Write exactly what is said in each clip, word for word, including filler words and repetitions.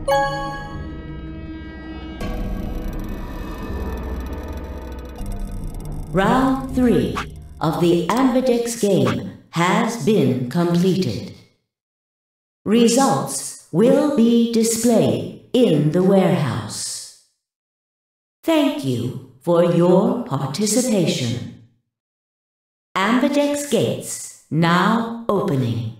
Round three of the Ambidex game has been completed. Results will be displayed in the warehouse. Thank you for your participation. Ambidex gates now opening.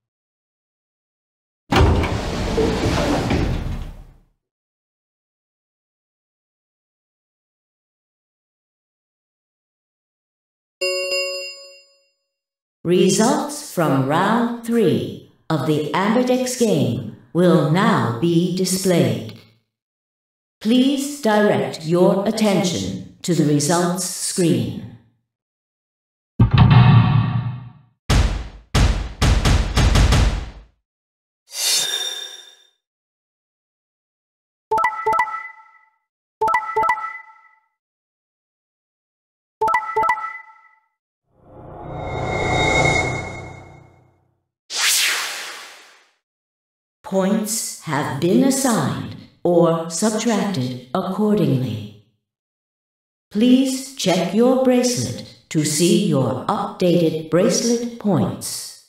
Results from round three of the Ambidex game will now be displayed. Please direct your attention to the results screen. Points have been assigned or subtracted accordingly. Please check your bracelet to see your updated bracelet points.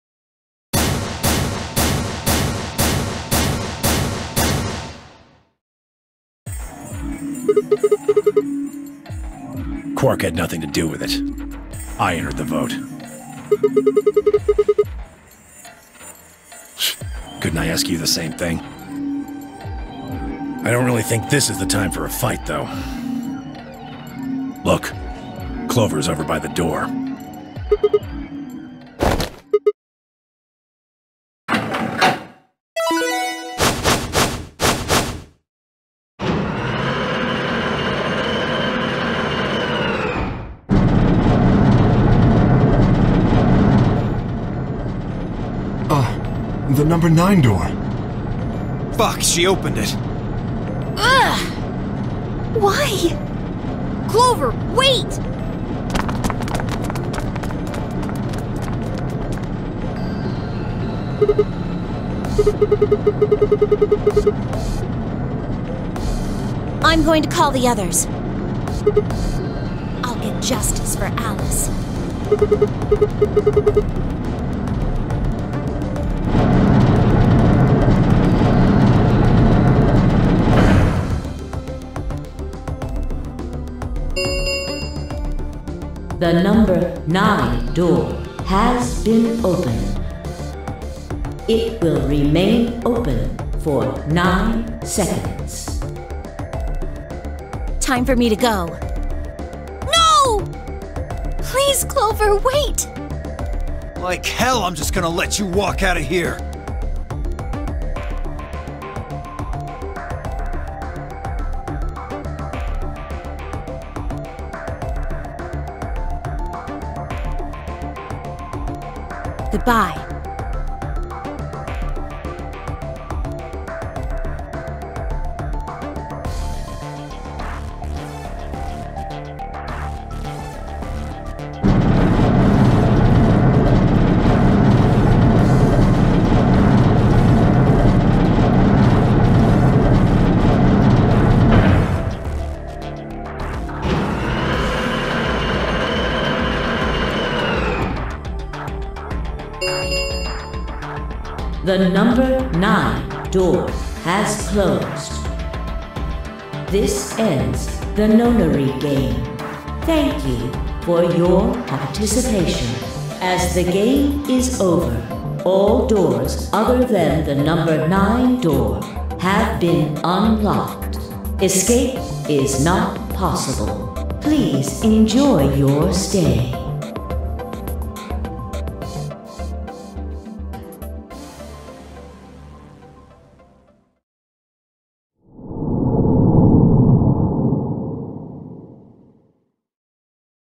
Quark had nothing to do with it. I entered the vote. Couldn't I ask you the same thing? I don't really think this is the time for a fight, though. Look, Clover's over by the door. The number nine door. Fuck, she opened it. Ugh! Why? Clover, wait! I'm going to call the others. I'll get justice for Alice. The number nine door has been opened. It will remain open for nine seconds. Time for me to go. No! Please, Clover, wait! Like hell, I'm just gonna let you walk out of here. Goodbye. The number nine door has closed. This ends the Nonary game. Thank you for your participation. As the game is over, all doors other than the number nine door have been unlocked. Escape is not possible. Please enjoy your stay.